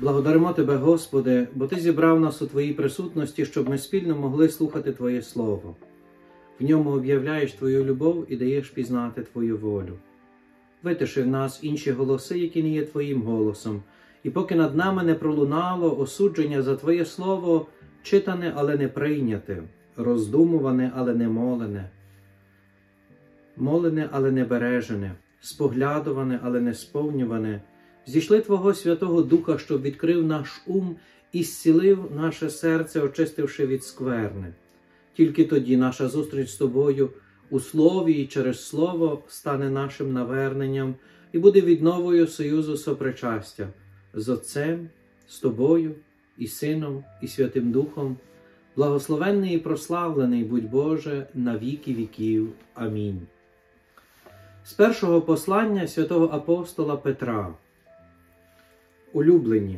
Благодаримо Тебе, Господи, бо Ти зібрав нас у Твоїй присутності, щоб ми спільно могли слухати Твоє Слово. В ньому об'являєш Твою любов і даєш пізнати Твою волю. Витиши в нас інші голоси, які не є Твоїм голосом, і поки над нами не пролунало осудження за Твоє Слово, читане, але не прийняте, роздумуване, але не молене, молене, але не бережене, споглядуване, але не сповнюване, зійшли Твого Святого Духа, щоб відкрив наш ум і зцілив наше серце, очистивши від скверни. Тільки тоді наша зустріч з Тобою у Слові і через Слово стане нашим наверненням і буде відновою союзу сопричастя з Отцем, з Тобою, і Сином, і Святим Духом. Благословенний і прославлений будь Боже на віки віків. Амінь. З першого послання святого апостола Петра. Улюблені,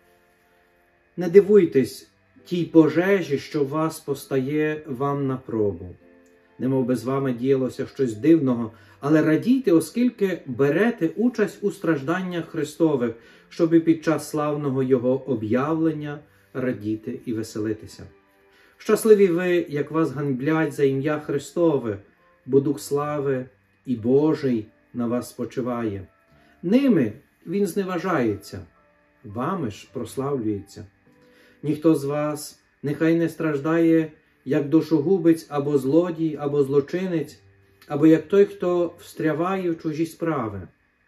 не дивуйтесь тій пожежі, що в вас постає вам на пробу. Немов би з вами діялося щось дивного, але радійте, оскільки берете участь у стражданнях Христових, щоб і під час славного Його об'явлення радіти і веселитися. Щасливі ви, як вас ганьблять за ім'я Христове, бо Дух слави і Божий на вас спочиває. Ними Він зневажається, вами ж прославлюється. Ніхто з вас нехай не страждає, як душогубець, або злодій, або злочинець, або як той, хто встряває в чужі справи.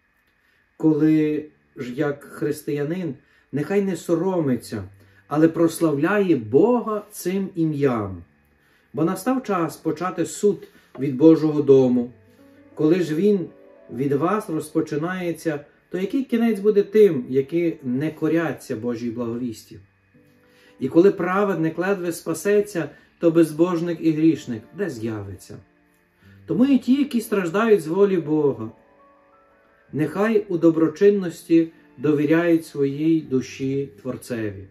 Коли ж як християнин, нехай не соромиться, але прославляє Бога цим ім'ям. Бо настав час почати суд від Божого дому. Коли ж він від вас розпочинається, то який кінець буде тим, які не коряться Божій благовісті? І коли праведник ледве спасеться, то безбожник і грішник де з'явиться? Тому і ті, які страждають з волі Бога, нехай у доброчинності довіряють своїй душі Творцеві.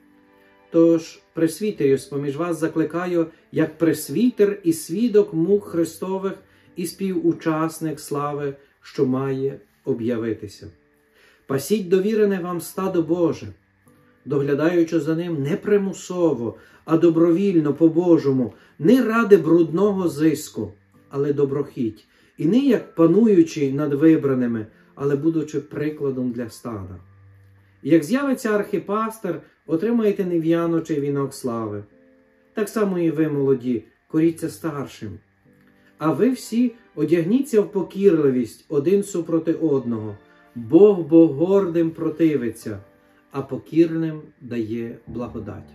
Тож, пресвітерів, з-поміж вас закликаю, як пресвітер і свідок мук Христових і співучасник слави, що має об'явитися. Пасіть довірене вам стадо Боже, доглядаючи за ним не примусово, а добровільно, по-божому, не ради брудного зиску, але доброхіть, і не як пануючи над вибраними, але будучи прикладом для стада. І як з'явиться архіпастир, отримаєте нев'яночий вінок слави. Так само і ви, молоді, коріться старшим. А ви всі одягніться в покірливість один супроти одного. Бог гордим противиться, а покірним дає благодать.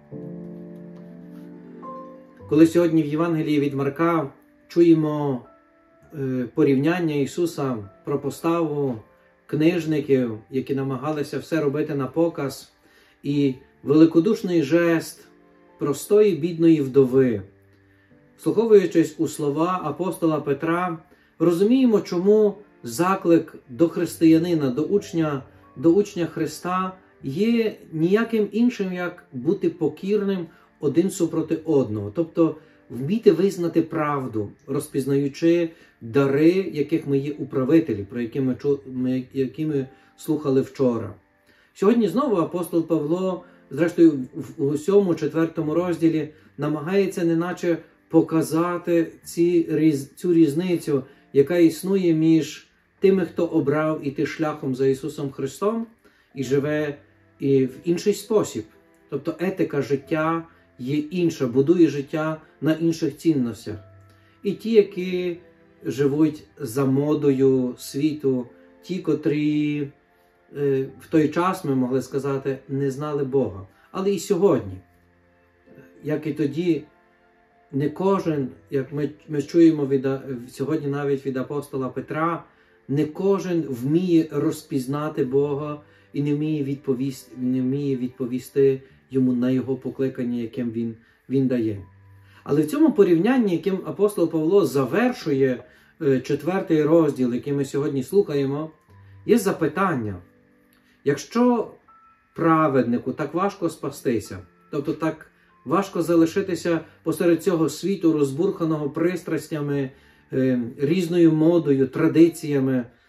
Коли сьогодні в Євангелії від Марка чуємо порівняння Ісуса про поставу книжників, які намагалися все робити на показ, і великодушний жест простої бідної вдови, вслуховуючись у слова апостола Петра, розуміємо, чому заклик до християнина, до учня Христа є ніяким іншим, як бути покірним один супроти одного. Тобто вміти визнати правду, розпізнаючи дари, яких ми є управителі, про які ми слухали вчора. Сьогодні знову апостол Павло, зрештою у 7-4 розділі, намагається неначе показати цю різницю, яка існує між тими, хто обрав іти шляхом за Ісусом Христом і живе і в інший спосіб. Тобто етика життя є інша, будує життя на інших цінностях. І ті, які живуть за модою світу, ті, котрі в той час, ми могли сказати, не знали Бога. Але і сьогодні, як і тоді, не кожен, як ми чуємо сьогодні навіть від апостола Петра, не кожен вміє розпізнати Бога і не вміє відповісти йому на його покликання, яким він дає. Але в цьому порівнянні, яким апостол Павло завершує 4 розділ, який ми сьогодні слухаємо, є запитання. Якщо праведнику так важко спастися, тобто так важко залишитися посеред цього світу, розбурханого пристрастями, різною модою, традиціями,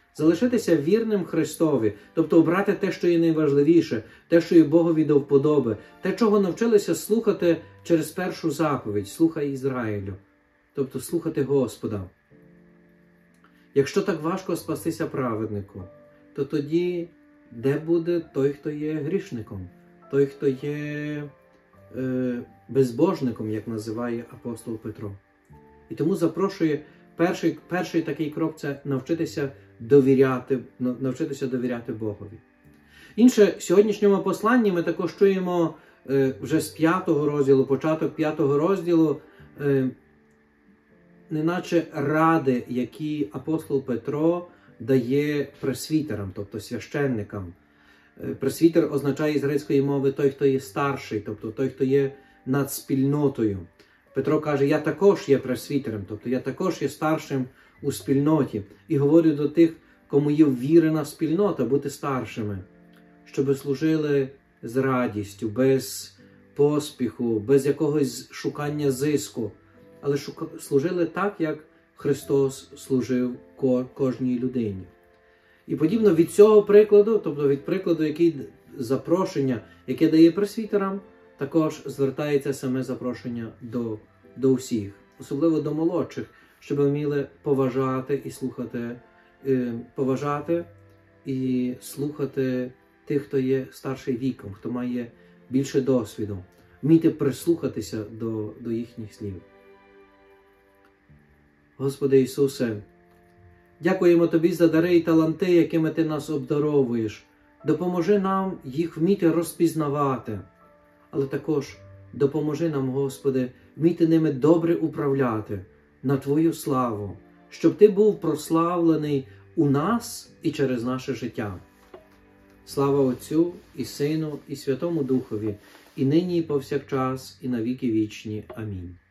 залишитися вірним Христові, тобто обрати те, що є найважливіше, те, що є Богові до вподоби, те, чого навчилися слухати через першу заповідь «Слухай Ізраїлю», тобто слухати Господа. Якщо так важко спастися праведнику, то тоді де буде той, хто є грішником, той, хто є безбожником, як називає апостол Петро? І тому запрошує, перший такий крок – це навчитися довіряти Богові. Інше, в сьогоднішньому посланні ми також чуємо вже з 5 розділу, початок 5 розділу, неначе ради, які апостол Петро дає пресвітерам, тобто священникам. Пресвітер означає з грецької мови той, хто є старший, тобто той, хто є над спільнотою. Петро каже, я також є пресвітером, тобто я також є старшим у спільноті. І говорю до тих, кому є ввірена спільнота, бути старшими, щоб служили з радістю, без поспіху, без якогось шукання зиску, але служили так, як Христос служив кожній людині. І подібно від цього прикладу, тобто від прикладу, який запрошення, яке дає пресвітерам, також звертається саме запрошення до всіх, особливо до молодших, щоб вміли поважати і слухати тих, хто є старший віком, хто має більше досвіду, вміти прислухатися до їхніх слів. Господи Ісусе, дякуємо Тобі за дари і таланти, якими Ти нас обдаровуєш. Допоможи нам їх вміти розпізнавати, але також допоможи нам, Господи, вміти ними добре управляти на Твою славу, щоб Ти був прославлений у нас і через наше життя. Слава Отцю і Сину і Святому Духові, і нині, і повсякчас, і на віки вічні. Амінь.